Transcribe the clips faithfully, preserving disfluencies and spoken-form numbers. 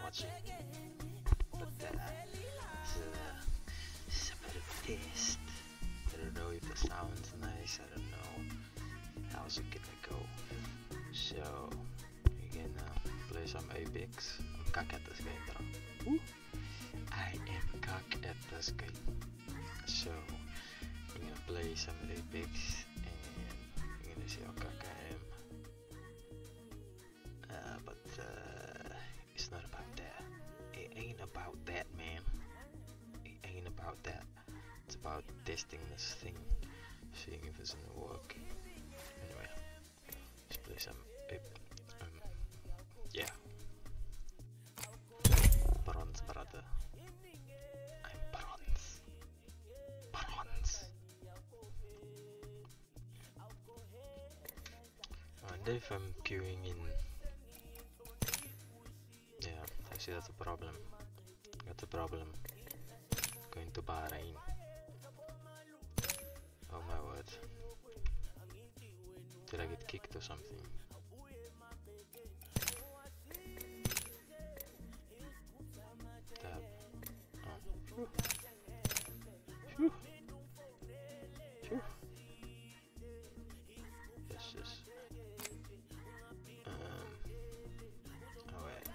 watching. But uh, it's, uh, it's a bit of a test. I don't know if the sound's nice. I don't know how's it gonna go. So we're gonna play some Apex. I'm cock at this game, bro. Woo. I am cock at this game. So we're gonna play some Apex and we're gonna see how cock I am. Uh, but uh, it's not about that. It ain't about that, man. It ain't about that. It's about testing this thing, seeing if it's gonna work. Anyway, let's play some. Um, yeah. Bronze, brother. I'm bronze. Bronze. I wonder if I'm queuing in. Yeah, I see that's a problem. That's a problem. Going to Bahrain. Oh my word. Did I get kicked or something? Tab. Oh. Phew. Phew. Phew. Yes, yes. Um. Oh wait.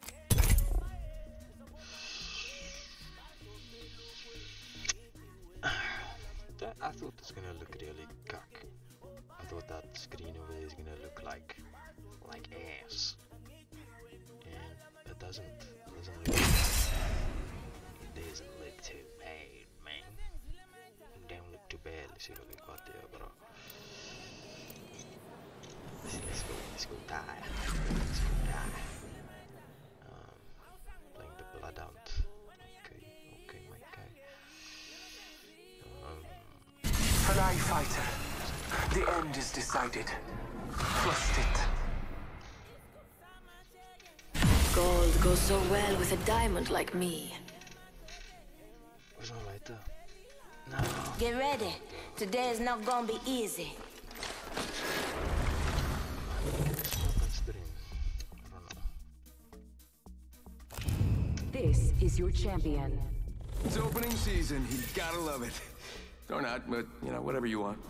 That, I thought it's gonna look really cock. I thought that screen over there is gonna look like like ass, and it doesn't. It doesn't look. It doesn't look too bad, man. It don't look too bad. Let's see what we got there, bro. Let's, let's go. Let's go die. Let's go die. Um, playing the Bloodhound. Okay, okay, my guy. Um. Fly fighter. The end is decided. Trust it. Gold goes so well with a diamond like me. Where's my lighter? No. Get ready. Today is not gonna be easy. This is your champion. It's opening season. You gotta love it. Or not, but, you know, whatever you want.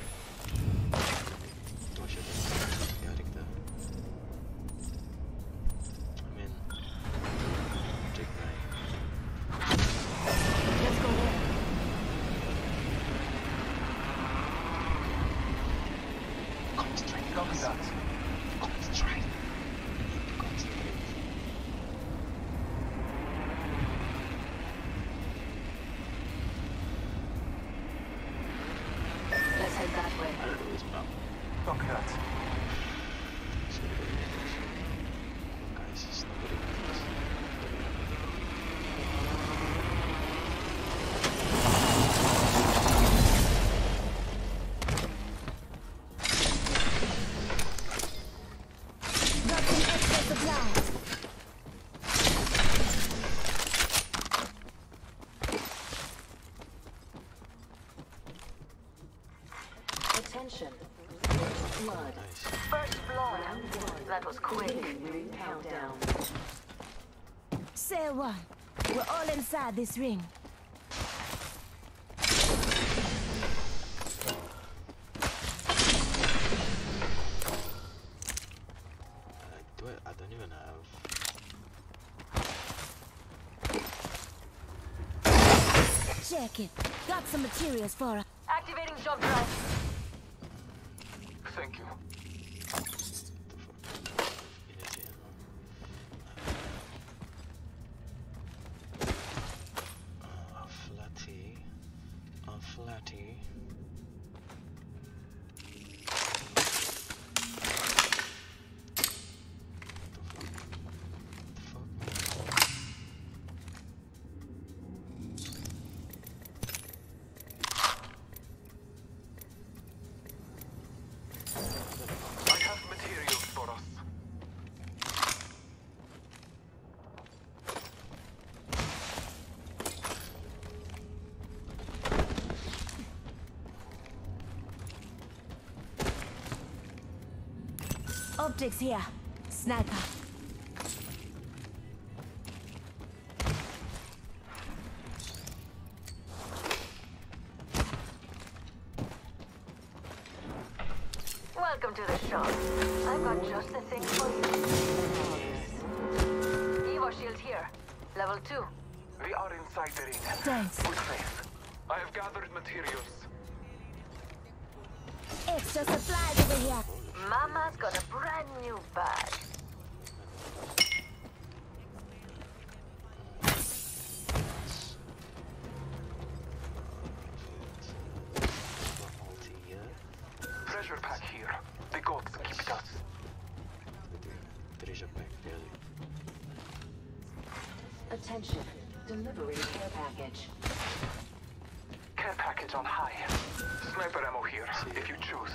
Attention. First blood. First blood. That was quick. Ring countdown. Say one. We're all inside this ring. Do it. I don't even have. Check it. Got some materials for us. Activating jump drive. Thank you. Uh, flatty. Uh, flatty. Optics here. Sniper. Welcome to the shop. I've got just the thing for you. Evo shield here. Level two. We are inside the ring. Thanks. With faith. I have gathered materials. Extra supplies over here. Mama's got a brand new bag. Treasure pack here. The gods keep it us. Treasure pack, really. Attention. Delivery care package. Care package on high. Sniper ammo here, if you choose.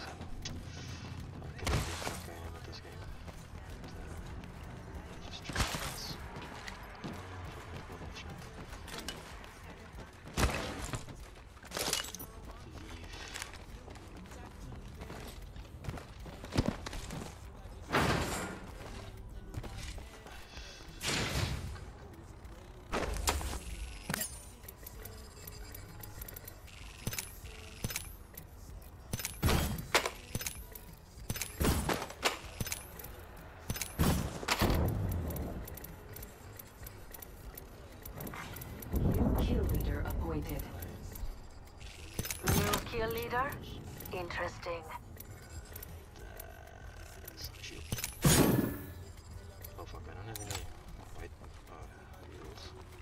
Kill leader appointed. New kill leader? Interesting. Oh fuck, I don't have any white uh, wheels.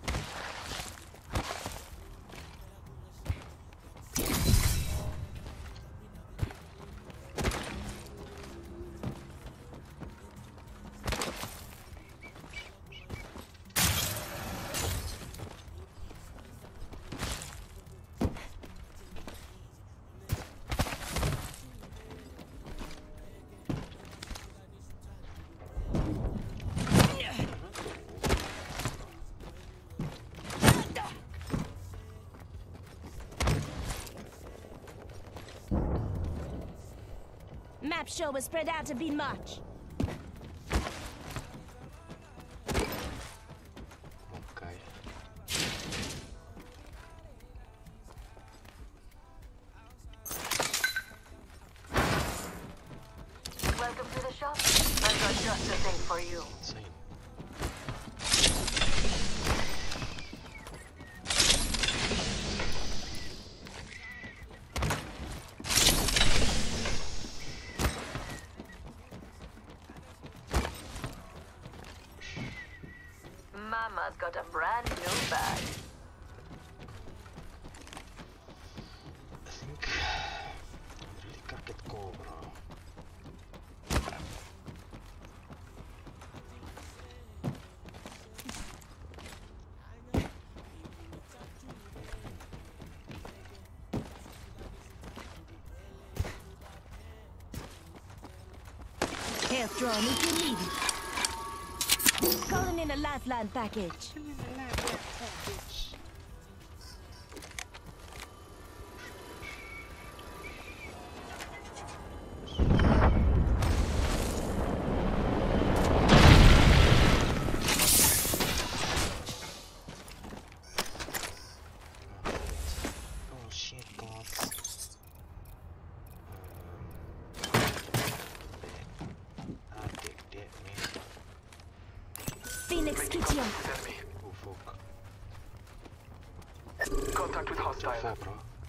Map show was spread out to be much. Okay. Welcome to the shop. I've got just the thing for you. Insane. Mama's got a brand new bag. I think I really can't get Cobra. Health drawn if you need it. Calling in a lifeline package. Oh shit, glass. I'll take that, man. Phoenix Kitchen. Enemy. Oh fuck. Contact with What the hostile. fuck, bro?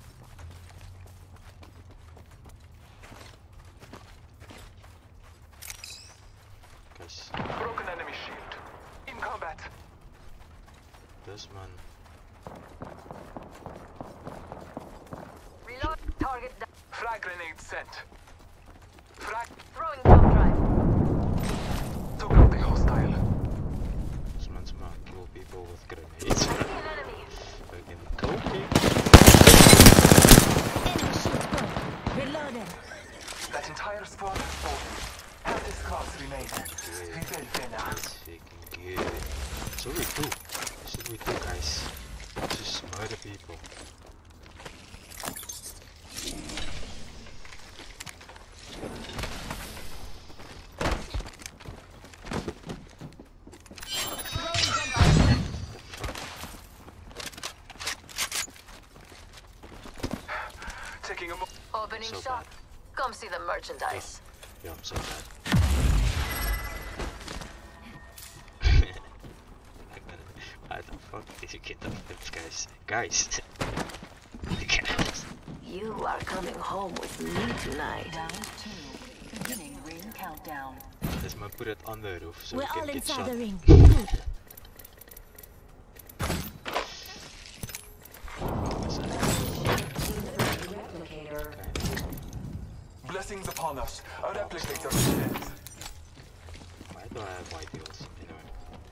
Guys, Broken enemy shield. In combat. this man. Reload. Target down. Frag grenade sent. Frag. Throwing jump drive. Took out the hostile. This man's man kill people with grenades. An enemy. Fucking coping. Enemy shield broke. Reloading. That entire squad has fallen. Have this class remain. We will win now. That's fucking good. So we do. That's what we do, guys. Just murder people. Taking a mo- Opening So shop. Come see the merchandise. Yo, I'm so bad. How the fuck did you get the flips, guys? Guys! You are coming home with me tonight. Round two. Beginning ring countdown. Let's put it on the roof so We're we can all get inside shot. the ring. Good. Replicator. Blessings upon us. A replicator descends. Why do I have white heels? Anyway.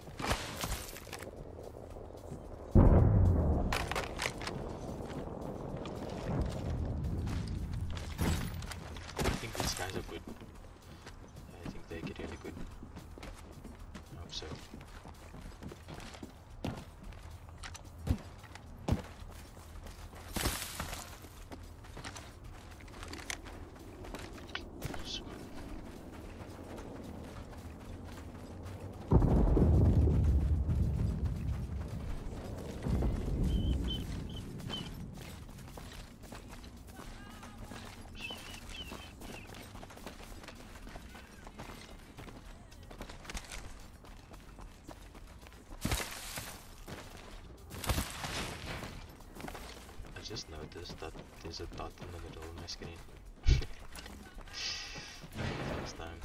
I think these guys are good. I think they get really good. I hope so. I just noticed that there's a dot in the middle of my screen. First time.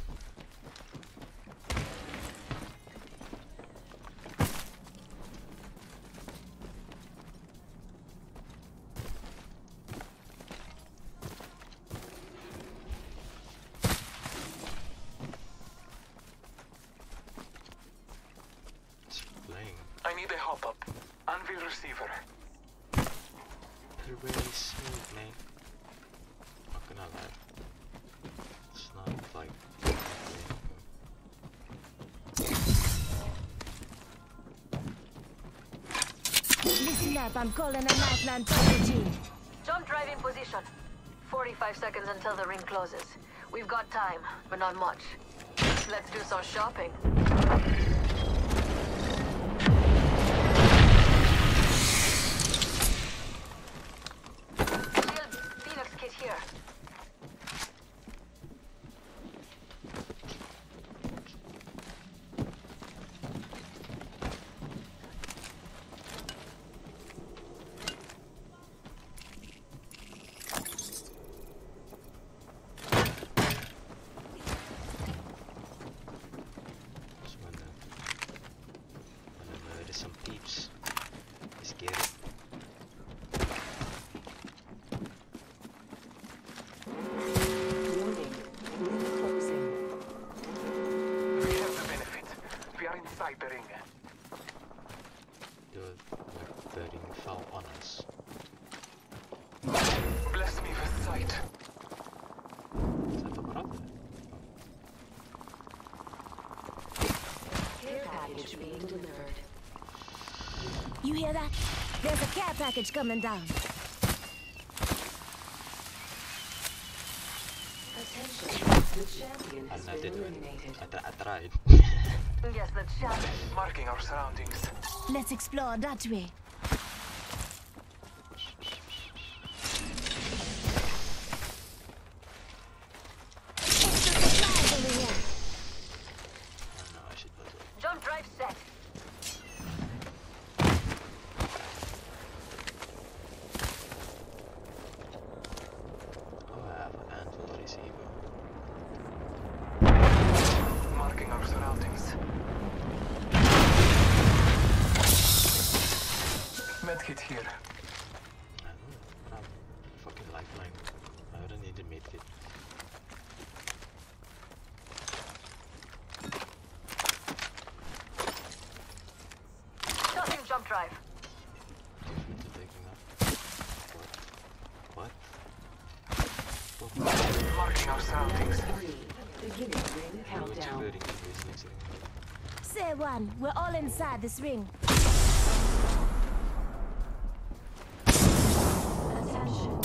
It's playing. I need a hop up. Anvil receiver. They're really smooth, man. Not gonna lie. It's not like. Listen up, I'm calling a lifeline strategy. Jump drive in position. forty-five seconds until the ring closes. We've got time, but not much. Let's do some shopping. Shield Phoenix kit here. So when the when I murder some peeps, let's get it. Warning. Ring closing. We have the benefit. We are inside the ring. The like the ring fell on us. Bless me with sight. Is that the brother? Care package being delivered. You hear that? There's a care package coming down. Attention. The champion has And I been did it. eliminated. I, tr- I tried. Yes, the champ. Marking our surroundings. Let's explore that way. Extra supplies over here. Oh no, I should put it. Jump drive set. Oh, I have an anvil receiver. Marking our surroundings. Medkit here. I know. Crap. Fucking lifeline. I wouldn't need a medkit. Tossing jump drive. Definitely taking that. What? What? Oh, Marking our surroundings. Three. Beginning ring we were two countdown. wearing this next thing. Say one, we're all inside this ring. Attention.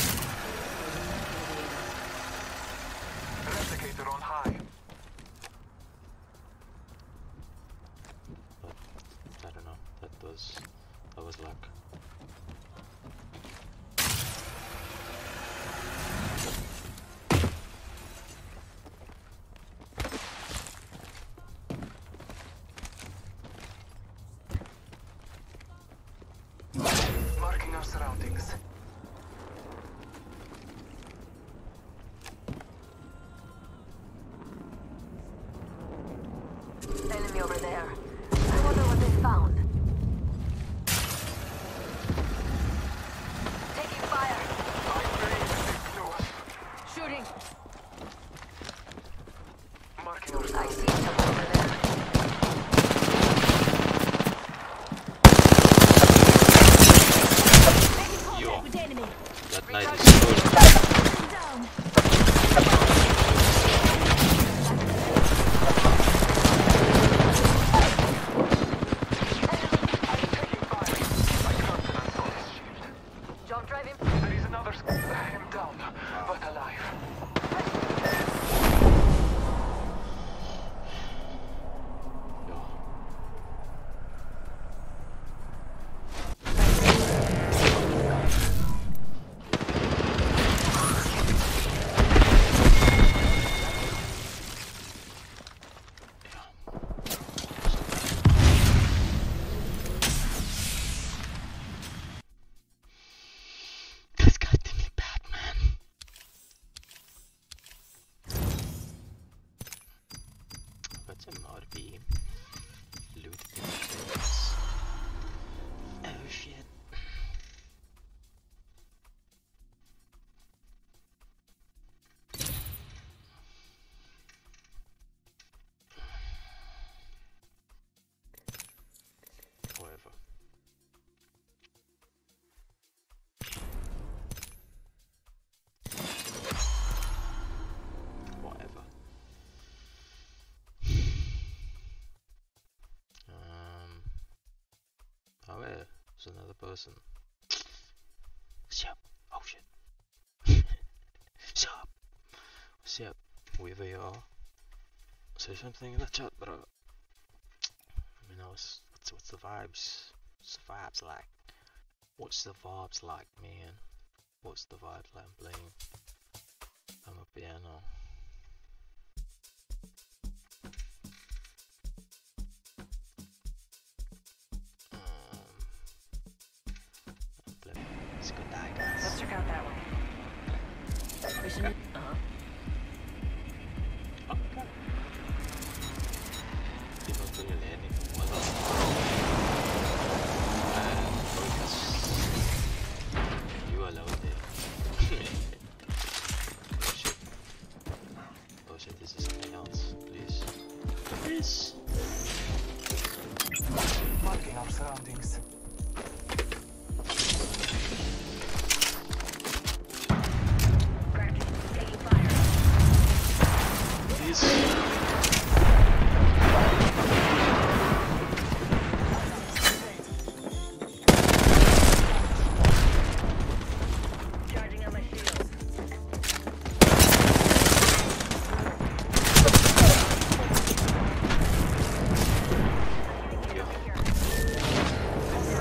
Replicator on high. But I don't know. That was that was luck. our surroundings. Enemy over there. I wonder what they found. Taking fire. Shooting. Marking our I surroundings. see someone over there. Making contact Yo. with the enemy. That knight is so Down. Jump driving. There is another sc- I am down, but alive. Yo. This guy did me bad, man. But some ought to be loot inventories. Oh shit. Whatever. Whatever. Um. Oh, yeah, there's another person. Sup? Oh shit. Sup? What's up? Whoever you are. Say something in the chat, bro. You know, what's, what's, what's the vibes? What's the vibes like? What's the vibes like, man? What's the vibes like? I'm playing. I'm a piano. Um, I'm playing. It's a good night, Let's guys. check out that one. Mission. Uh-huh. Okay. Di ba ito yung Lenny? Wala. Ah, focus. You allowed there. Oh shit. Oh shit, this is something else. Please. Please. Marking our surroundings. Taking fire. Please. Charging on my shields. Yo.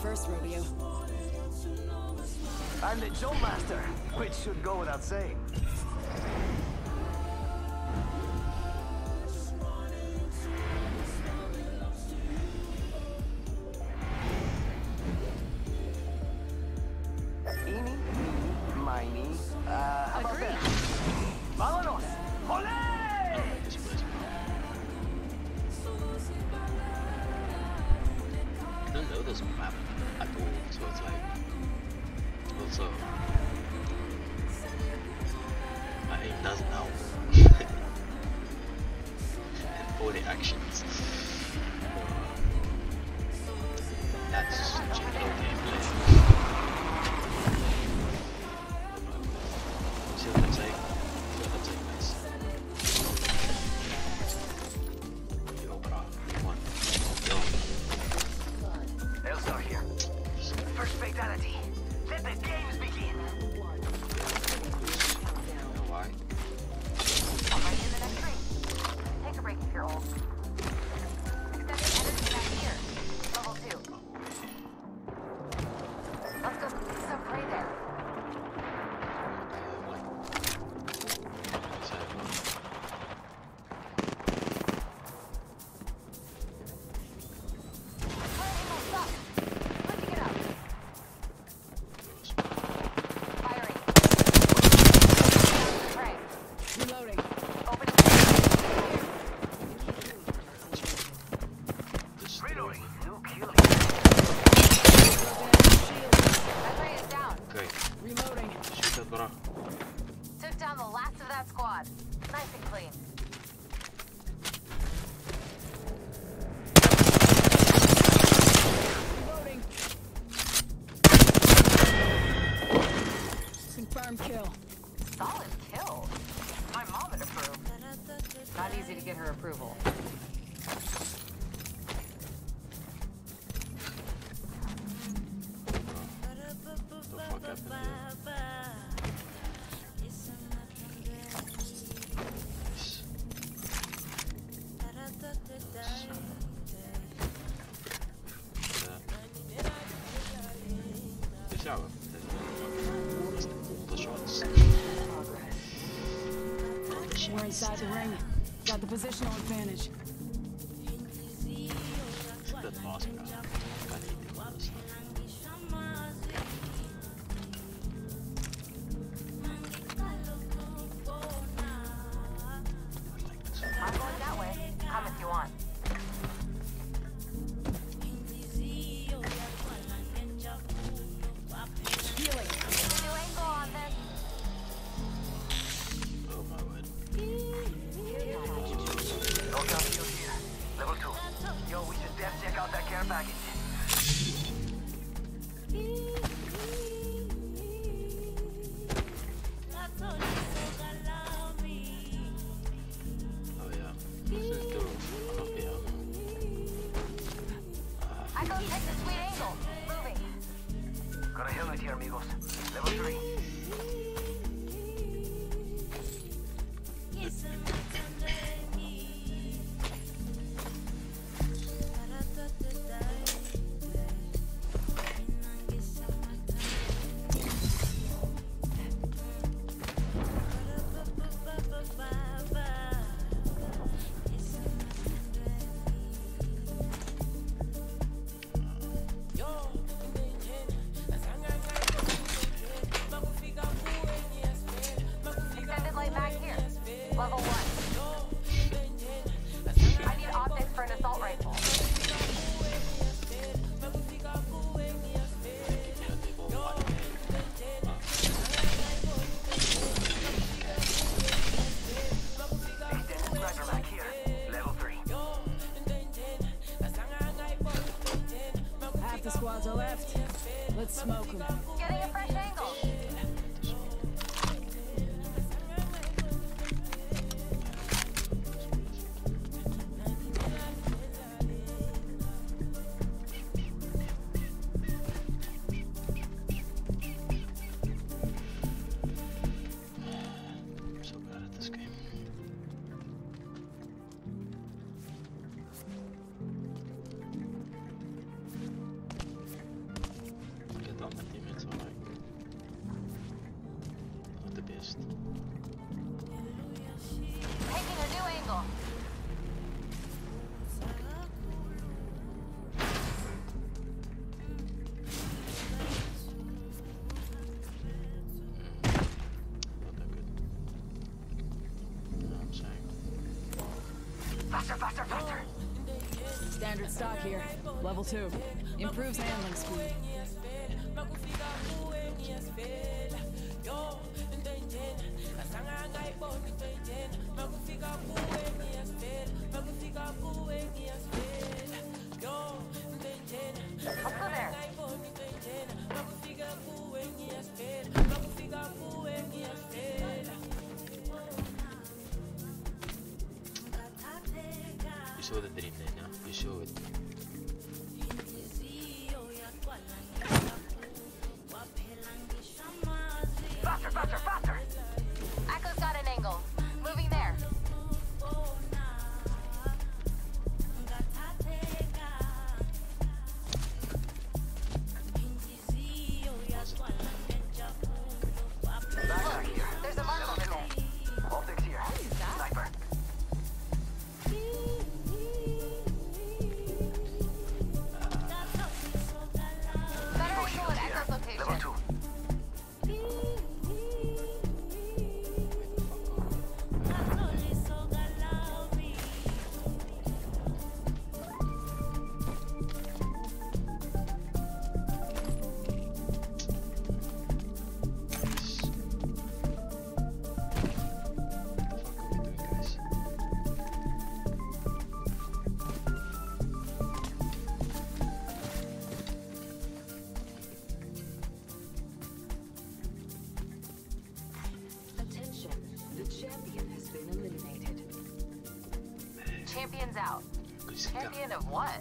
first rodeo. I'm the jump master, which should go without saying. Eeny, meeny, miny. Uh, how about that? Vámonos! Olé! This place, I don't know this map at all, so it's like also my aim doesn't help. And for the actions, uh, that's general gameplay. See what I'm saying? See what I'm saying, guys? Yo, bro, one, yo. Elstar here. First fatality. Let the games begin. You know why? Right in the next tree. Take a break if you're old. Extended energy back here. Level two. Let's go see some prey there. Fire ammo stuck. Switching it up. Firing. Prey. Reloading. Opening. Reloading. No killing. That prey is down. Great. Reloading. Shoot that, bro. Took down the last of that squad. Nice and clean. Reloading. Confirmed kill. Solid kill. My mom would approve. Not easy to get her approval. The fuck happened here? Good job. The shots. We're inside the ring. Got the positional advantage. That boss guy. I need to do this. I'm going that way. Come if you want. Healing. New angle on this. Oh my word. Lockdown shield here. Level two. Yo, we should def check out that care package. Oh yeah. This is the oh yeah. I go take the sweet angle. Moving. Got a helmet here, amigos. Level three. Extended light back here. Level one. I need optics for an assault rifle. Extended sniper back here. Level three. Half the squads are left. Let's smoke them. Getting a fresh angle. I'm so bad at this game. Taking a new angle. Faster, faster, faster. Standard stock here. Level two. Improves handling speed. Let's go there. You saw the dream there now. You saw it. Faster, faster, faster. Echo's got an angle. Moving there. Look, there's a mark over there. Optics here. Sniper. Better angle at Echo's location. Level two. Attention, the champion has been eliminated. Champion's out. Champion of what?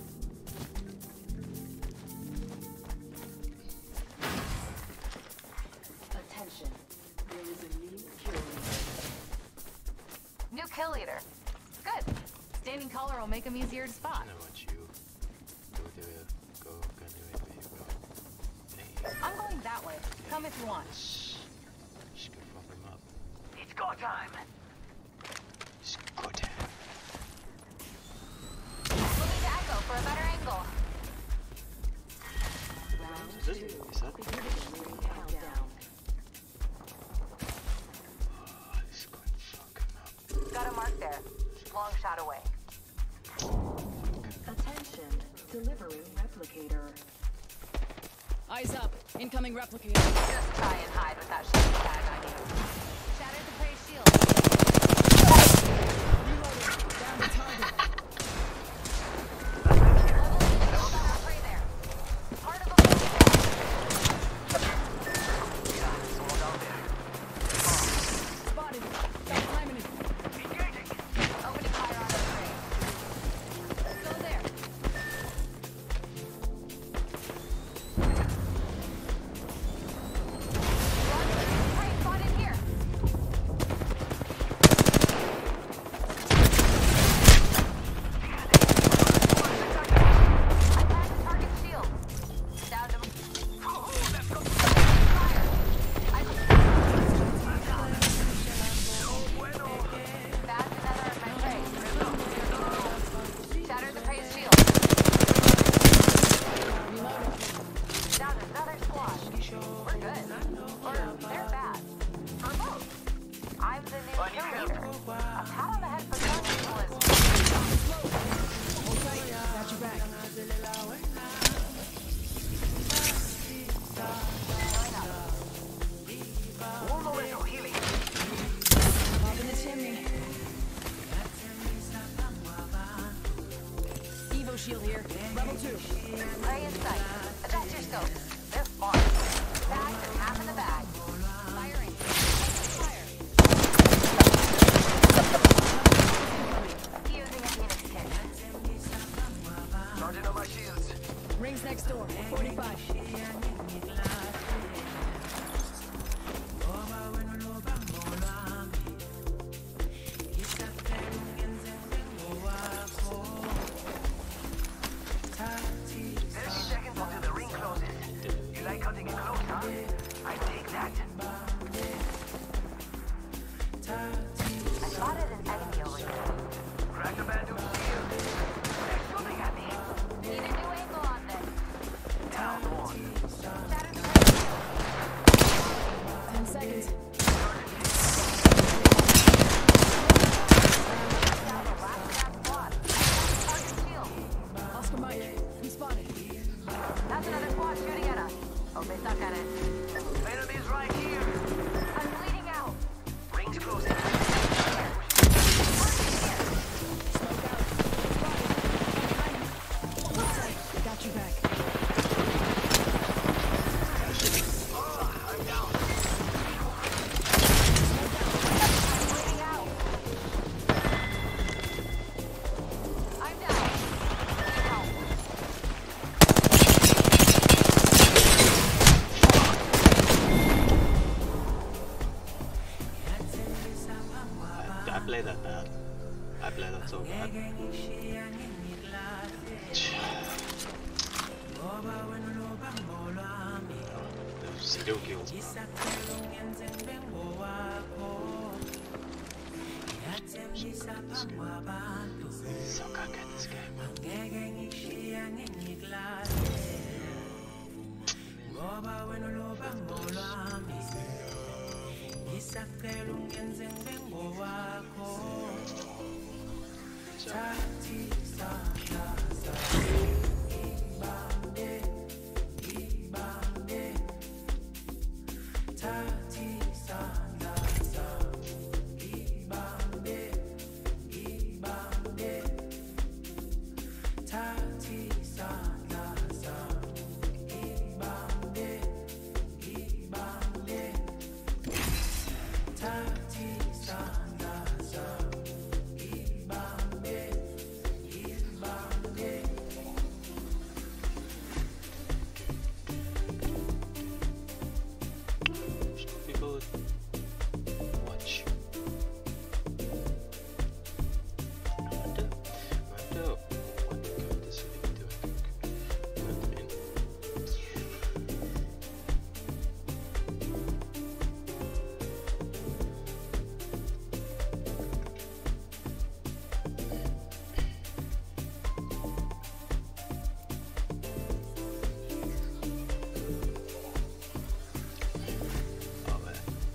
Attention, there is a new kill leader. New kill leader. Good. Standing collar will make him easier to I spot. know what you go do it. Go, go do it, but you go. Hey, I'm going that way. Come if you want. just, just go fuck him up. It's go time. It's go time. Moving to Echo for a better angle. Round Is it? two. Is that? Beginning countdown. Oh, this is going to fuck him up. Got a mark there. Long shot away. Attention, delivering replicator. Eyes up. Incoming replicator. Just try and hide with that shield tag on you. Shattered the prey shield. Reloading. Down to target. Level got our prey there. Part of a Someone down there. Spotted. Got time in it. Engaging. opening fire on the prey. Let's go there. Prey spotted here. I tagged the target shield. Down to fire. I Bagged another of my prey. Shattered the prey's shield. Down another squad. We're good. Or they're bad. Or both. I'm the new kill leader. A pat on the head for some people is Hold tight. Got your back. One momento, healing. Pop in the chimney. Evo shield here. Level two. prey in sight. Adjust your scope. They're far. Bags and half in the bag. Firing. Fire. Using a Phoenix kit. Charging on my shields. Rings next door. forty-five. thirty seconds until the ring closes. hands. Oscar Mike, we spotted. That's another squad shooting at us. Oh, they suck at it. Enemies right here. I'm bleeding out. Rings closing. Smoke out. Spotted. Hold tight. I got your back. I'm down. Bleeding out. I'm down. Need help. I, I play that bad. I play that so bad. Zero kills. So cocky in this game. Some people watch. Wonder, wonder what they're going to say to it. You know what I mean? Oh man.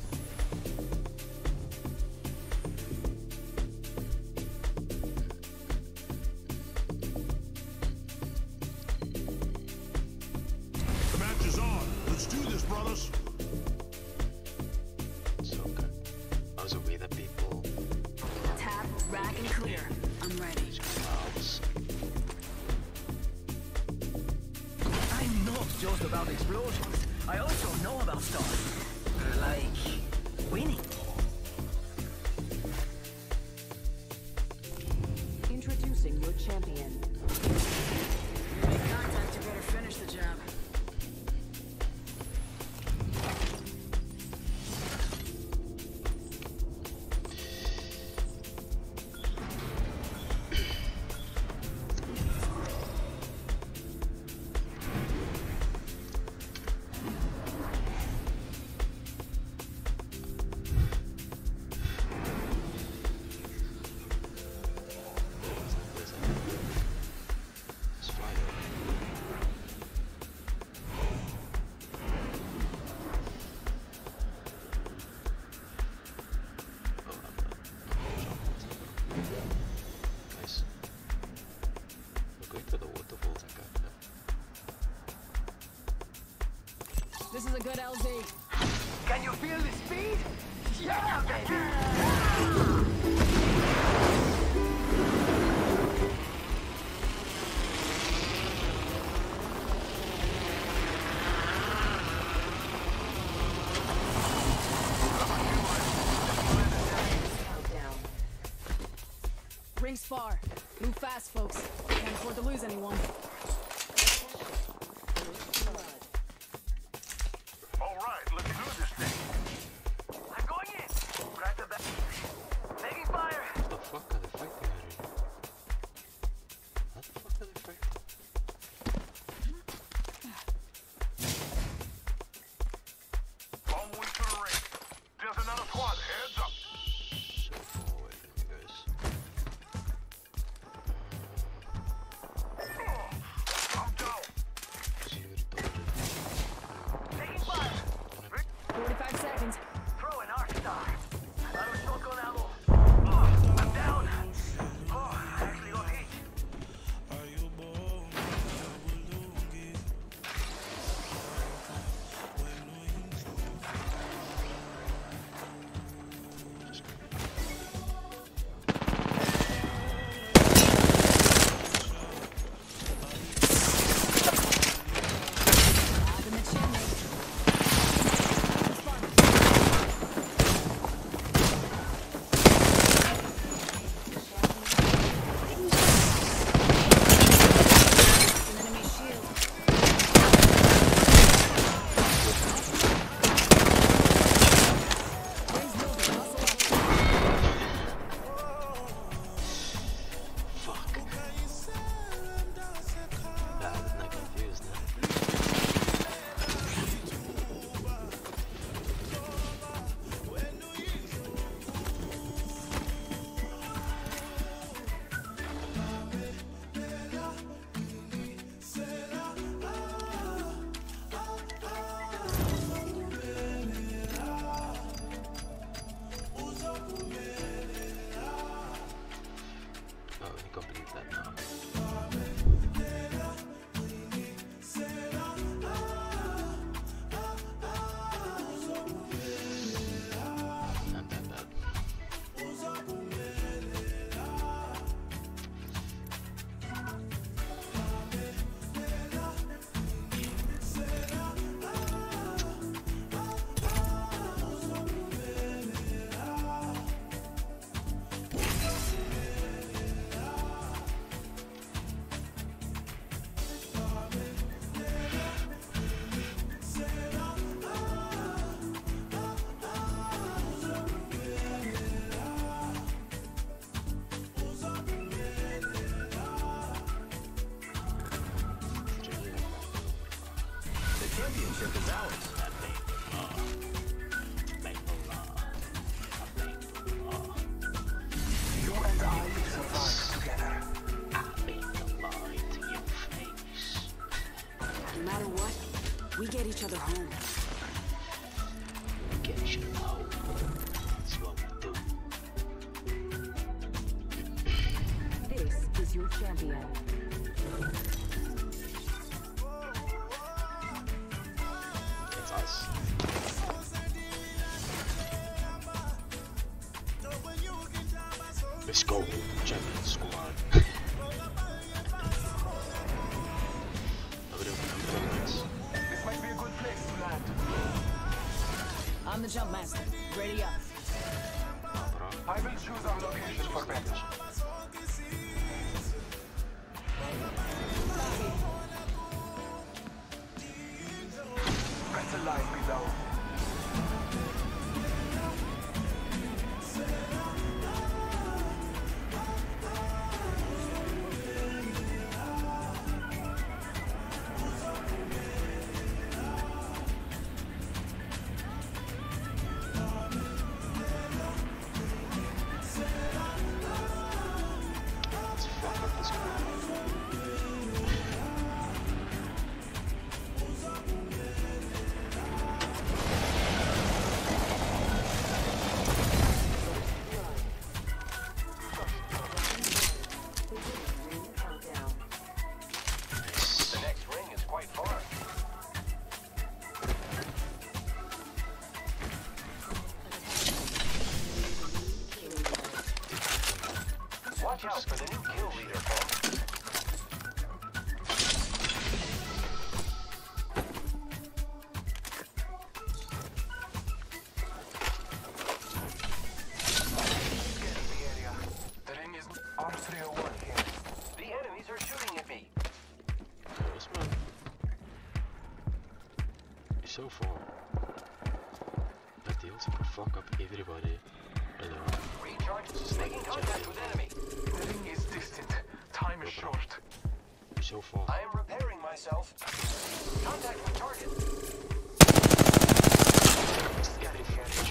The match is on. Let's do this, brothers. So good. Also, we the people. Tap, rack, and clear. I'm ready. Clouds. I'm not just about explosions. I also know about stuff. Like winning. Introducing your champion. Make contact, you better finish the job. Let's fly over. Oh, I'm not. Guys, we're going for the waterfalls. I got that. This is a good L Z. Can you feel the speed? Yeah, baby. Countdown. Rings far. Move fast, folks. Can't afford to lose anyone. All right, let's do this thing. I'm going in. Crack the back. Taking fire. What the fuck are they fighting already? What the fuck are they fighting? Long way to the ring. There's another squad. Heads up. So far away from you guys. championship is ours. You and I will survive together. No matter what, we get each other home. Get you home. That's what we do. This is your champion. That's us. Let's go, champion squad. This might be a good place to land. I'm the jump master. Ready up. I will choose our location for better. Better life below. Let's fuck up this guy. Nice. The next ring is quite far. Watch out for the new kill leader, folks. Scanning the area. The ring is R three oh one here. The enemies are shooting at me. This man. He's so far. That the also can fuck up everybody. And uh, Recharge. Making contact with enemy. The ring is distant. Time is short. he's so far. I am repairing myself. Contact with target. Scanning the area.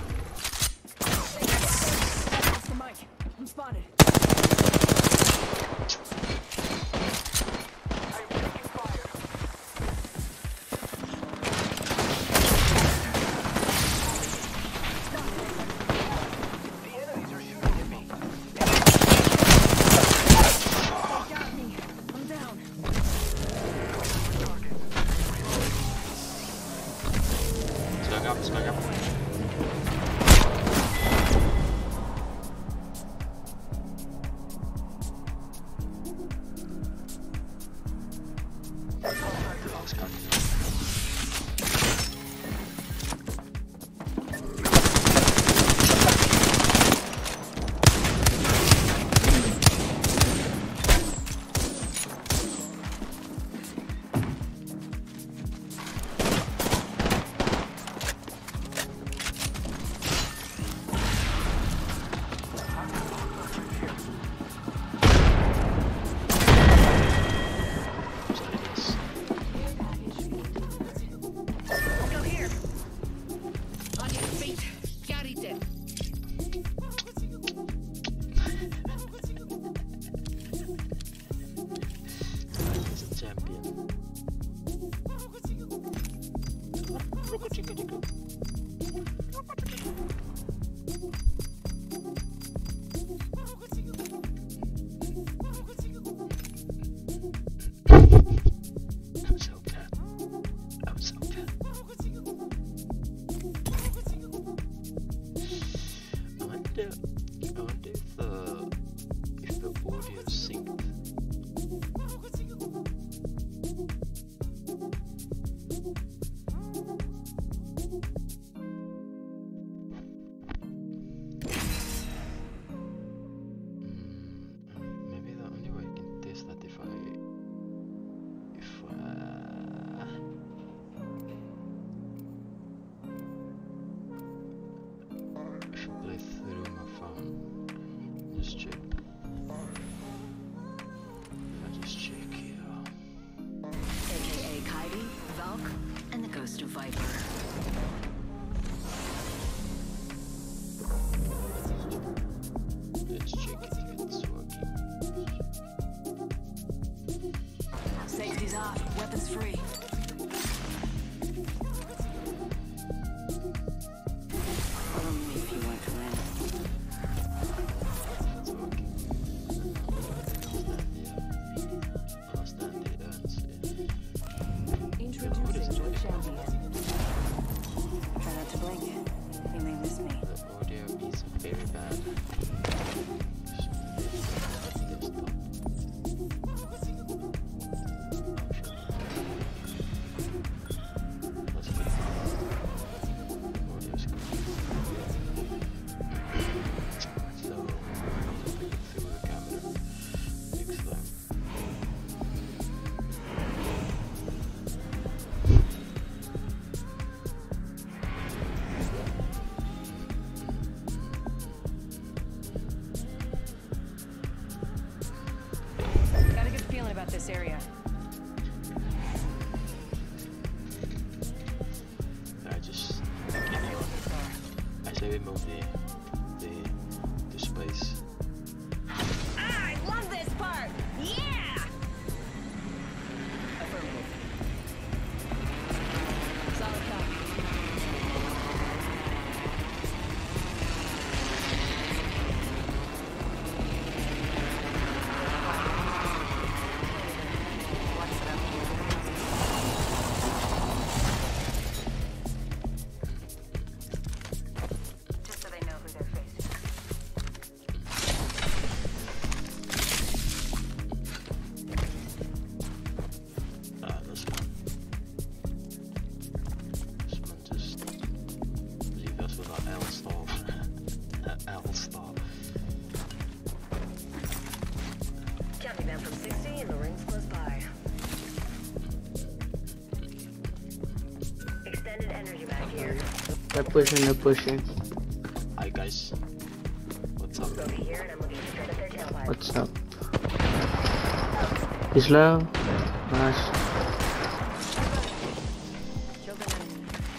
It's the mic. I'm spotted. I am taking fire. The enemies are shooting at me. They got me. I'm down. Stuck up, stuck up. Last cut. Go here. On your feet. Carry them. He's a champion. I'm so bad. I'm so bad. I wonder, I wonder if the if the audio synced. Mm, maybe the only way I can test that if I if uh, if I play through my phone. remove the the the space. I love this part! Yeah! Affirmative. Solid copy. Just so they know who they're facing. Ah, this one. This one just leave us with our L stall. L stall. Counting down from sixty and the ring's close by. Extended energy back here. They're pushing, they're pushing. Hi guys. What's up? Over here and I'm looking straight at their tailpipe. What's up? He's low. Nice. Killed an enemy.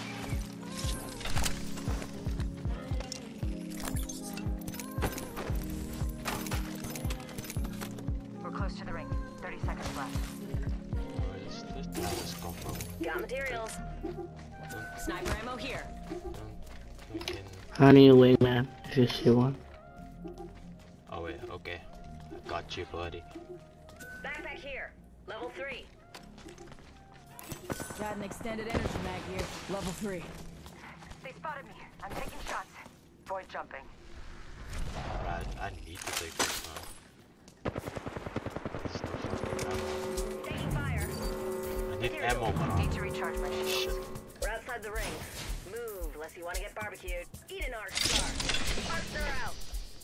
We're close to the ring. thirty seconds left. Where is this Dallas come from? Got materials. Sniper ammo here. Don't freaking. I need a wingman. If you see one. Oh wait, okay. I got you, buddy. Backpack here. Level three. Got an extended energy mag here. Level three. They spotted me. I'm taking shots. Void jumping. Alright, I need to take this now. There's no fucking ammo. Taking fire. I need ammo, bro. Need to recharge my shields. Shit. We're outside the ring. Move, unless you want to get barbecued. Eat an arc star. Arcs are out.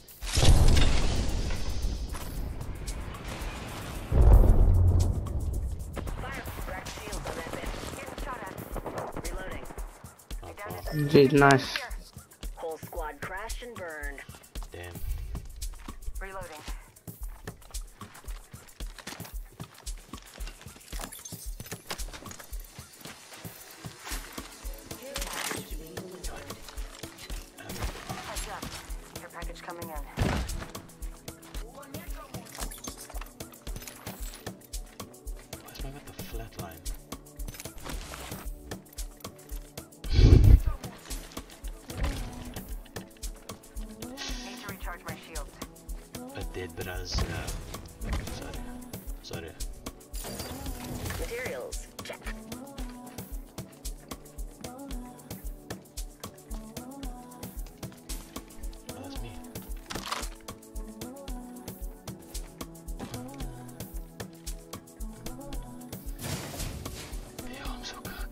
Fire. Cracked shields on that bitch. Getting shot at. Reloading. Get down to the Dude, nice. whole squad crashed and burned. Damn. Reloading. Heads up. Your package coming in. Why's my with the flat line? Need to recharge my shields. I did, but I was, uh, sorry. Sorry. Materials. Check. Oh, that's me. Yo, I'm so cook.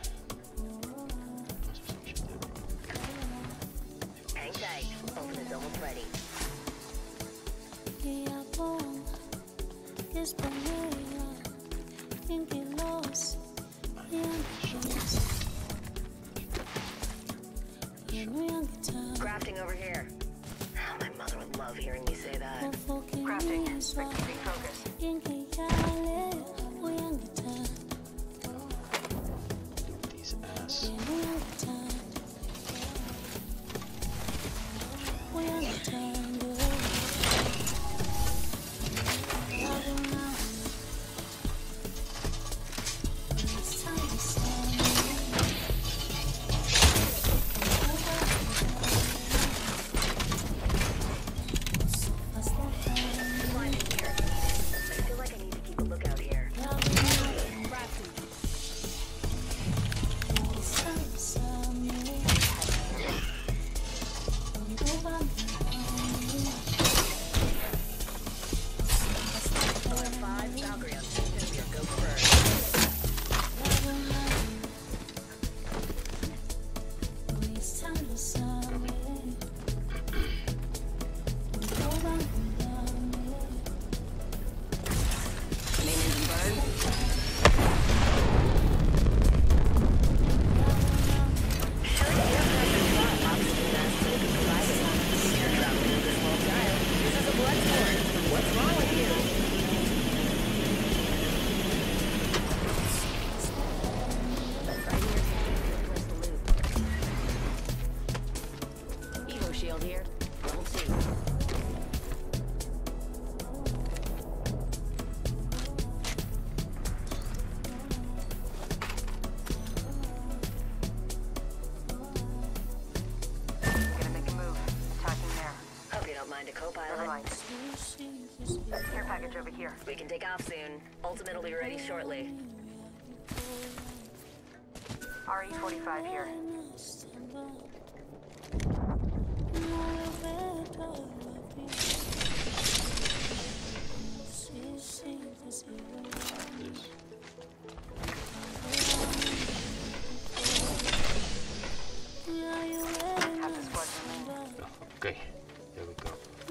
I'm supposed to shoot that. Hang tight. Oven is almost ready. Crafting over here. Oh, my mother would love hearing me say that. Crafting. Victor, be focused. Dude, these ass. Blind in here. I feel like I need to keep a lookout here. Crafting. co-pilot. Never mind. Care package over here. We can take off soon. Ultimate will be ready shortly. R E forty-five here. Okay, here we go.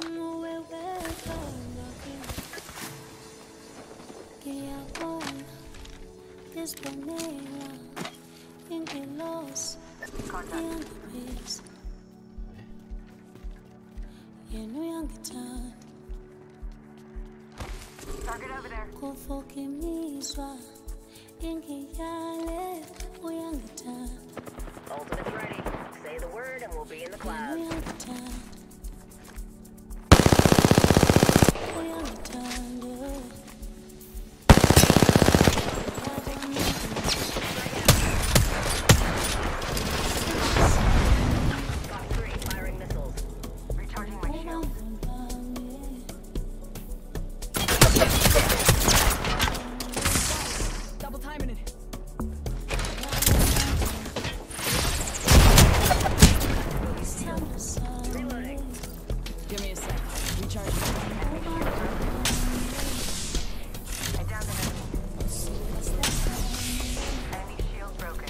Contact. Target over there. Ultimate's ready. Say the word and we'll be in the clouds. Got three firing missiles. Recharging my shield. Double timing it. Reloading. Give me a sec. Recharge. I downed an enemy. Enemy shield broken.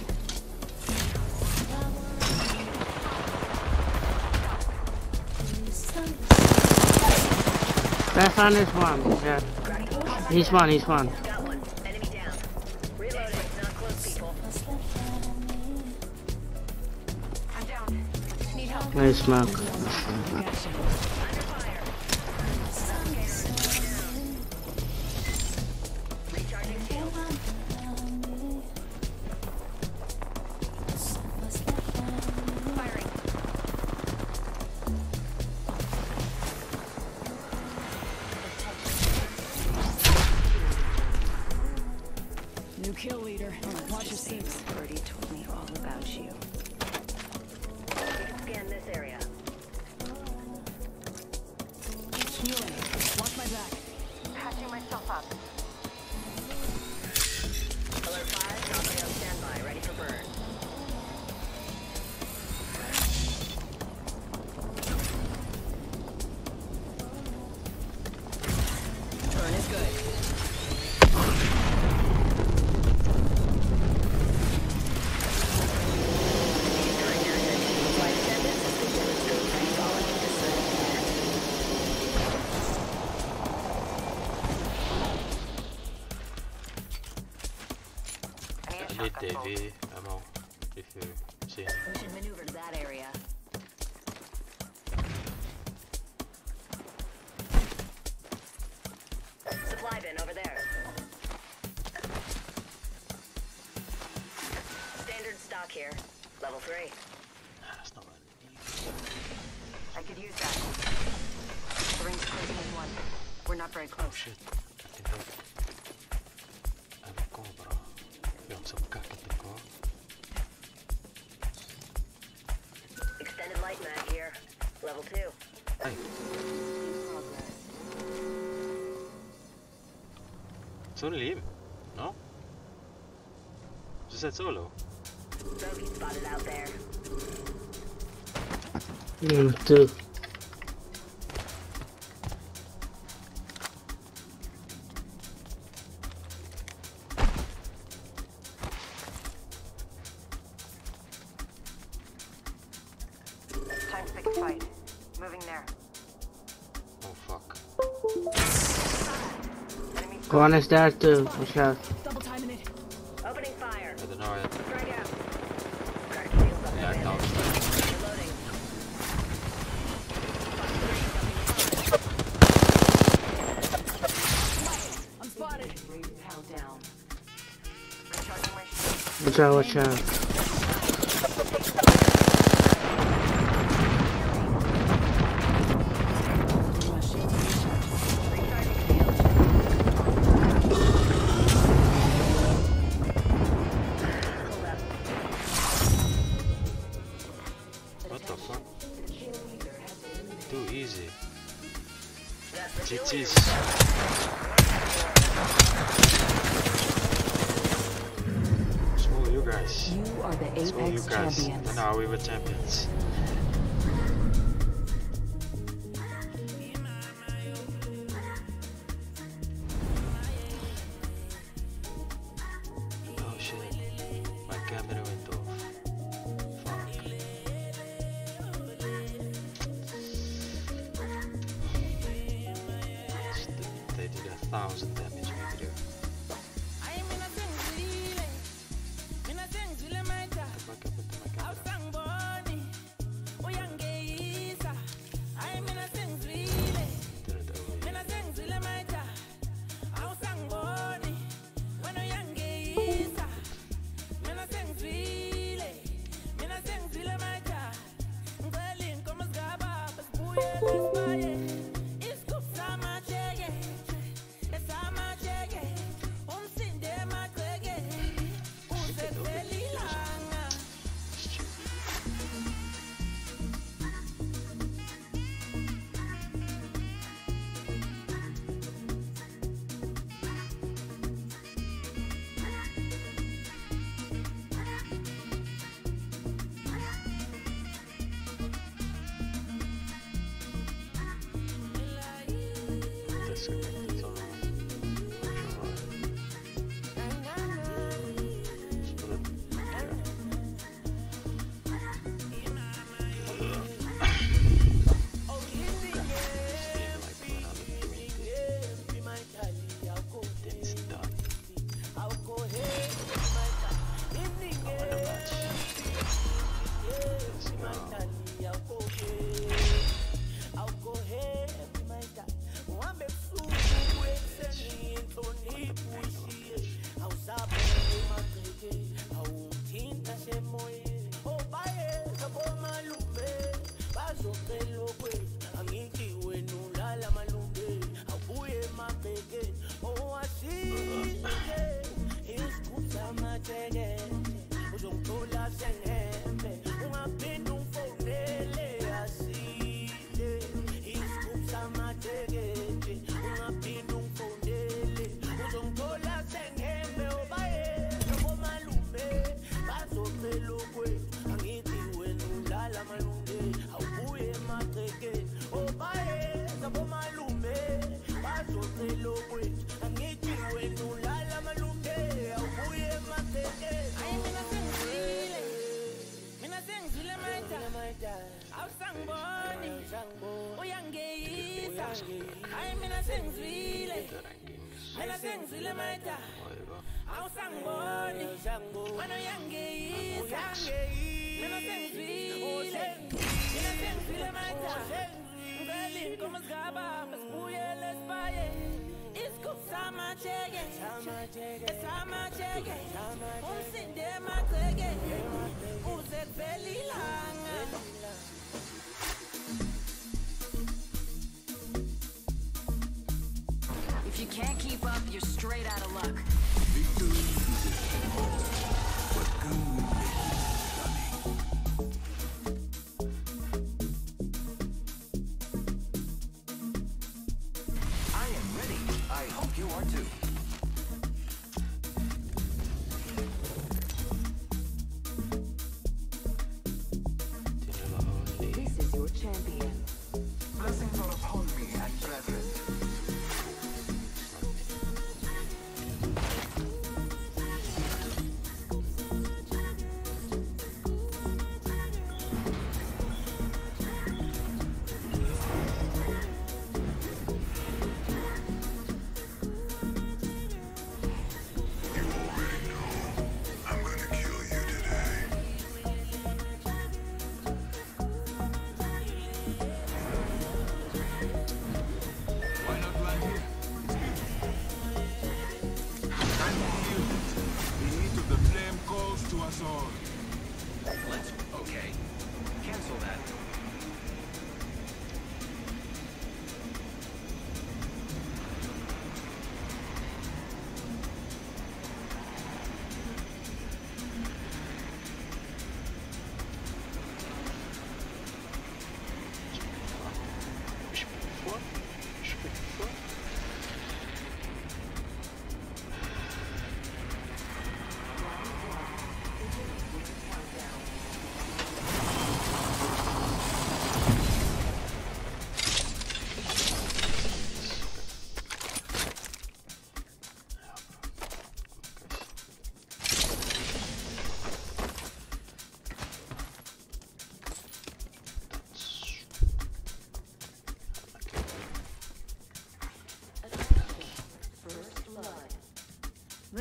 That's on this one. Yeah. He's one, he's one. Got one. Enemy down. Reloading. Not close, people. I'm down. Need help. Nice smoke. Under fire. Suffocator is going down. Recharging shield. Firing. New kill leader. Watch your six. Birdie told me all about you. We can scan this area. Healing. Watch my back. Patching myself up. Alert five, Valkyrie on standby, ready for burn. Burn is good. Flight attendants, telescope technology disabled. I need a I need shotgun bolt. D V ammo if you see any. We should maneuver to that area. Supply bin over there. Standard stock here. Level three. Nah, that's not what I need. I could use that. The ring's closing in one. We're not very close. Shit, I can help. I'm a cobra. Jag som kacket och Extended light mag here. Level two. Hey, it's only him, no? Just said solo. Bogey spotted out there. Mm, two. Time to pick a fight. Moving there. Oh fuck. Enemy One is there too. Watch out. Double timing it. opening fire. I don't know. I, Frag out. Crack shields up yeah, I there. thought. Reloading. I'm spotted. Held down. Recharging my shield. Watch out, watch out. What the fuck? Too easy. it is. Small you guys. You are the Small you Apex guys. champions. And now we were champions. Oh shit. My camera went off. Fuck. They did a thousand damage maybe. What the fuck happened to my camera? Didn't overheat. Disconnect is on. If you can't keep up, you're straight out of luck. I am ready. I hope you are too.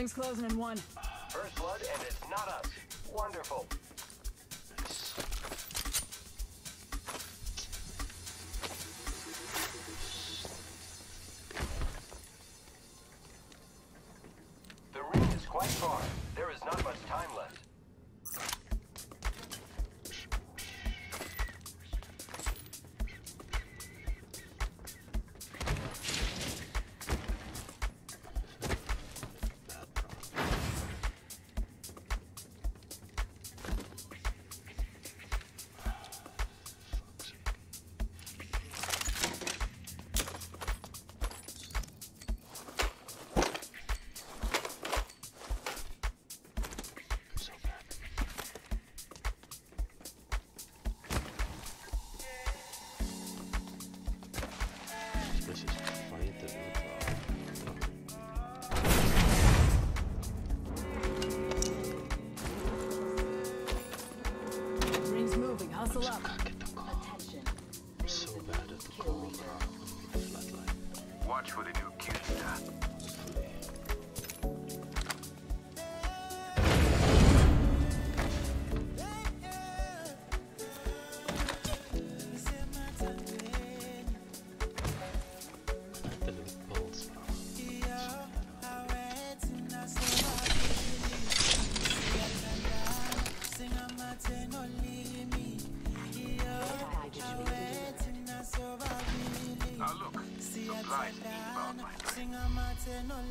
Ring's closing in one. First blood, and it's not us. Wonderful. The ring is quite far. There is not much time left. Ring's moving. Hustle up. Attention. I'm so bad at the call, bro. Flatline. Watch for the new kill stat. The little balls, bro. Now look, supplies inbound, my friend.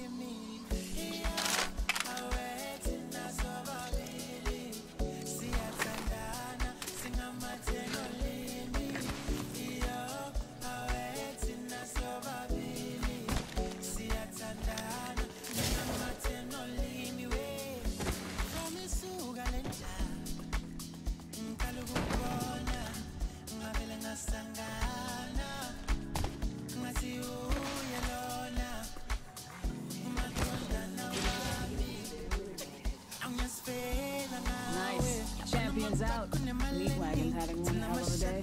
Nice. Champions out. Meat wagon's having one hell of a day.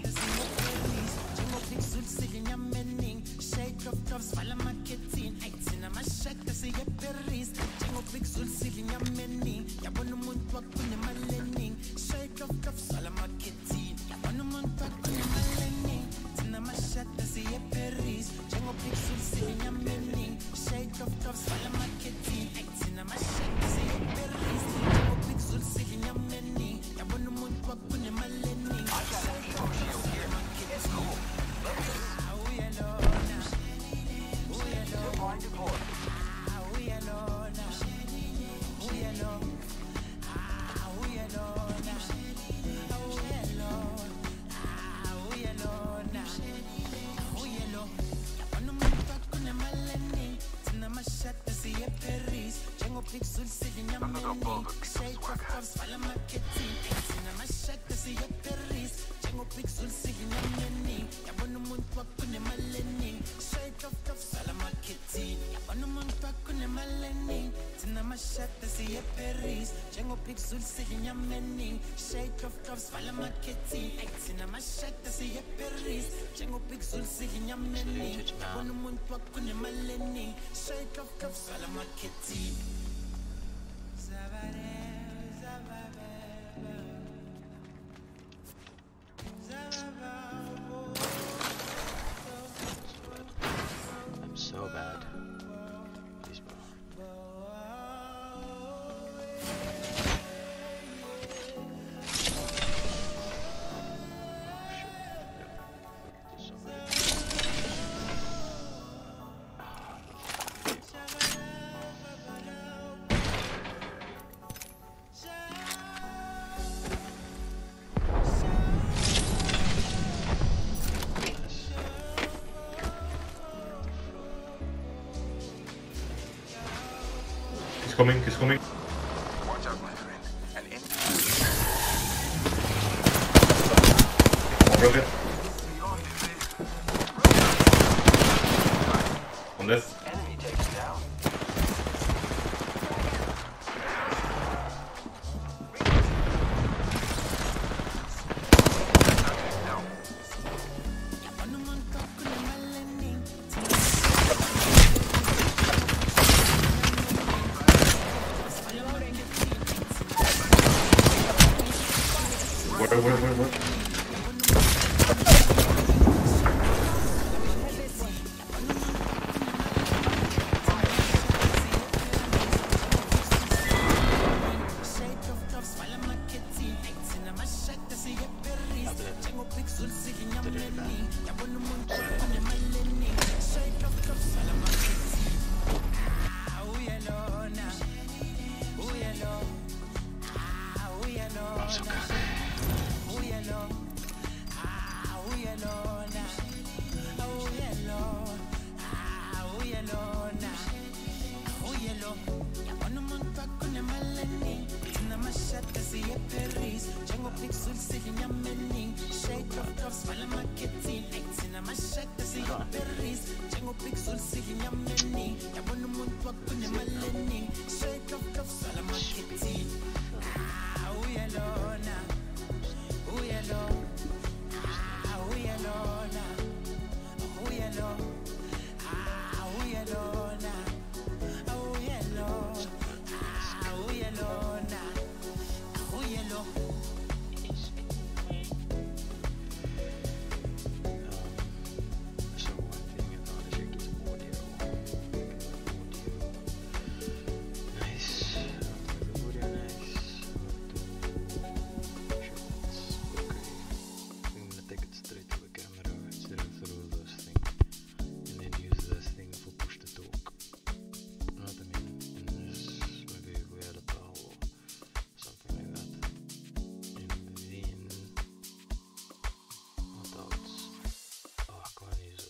Another ball of swag hat. I'm so bad. Please, bro. He's coming, he's coming. Watch out, my friend. An enemy. Broken. On this. Enemy taken down. Where, where, where, where?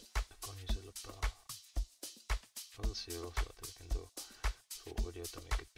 I'll see also what we can do for audio to make it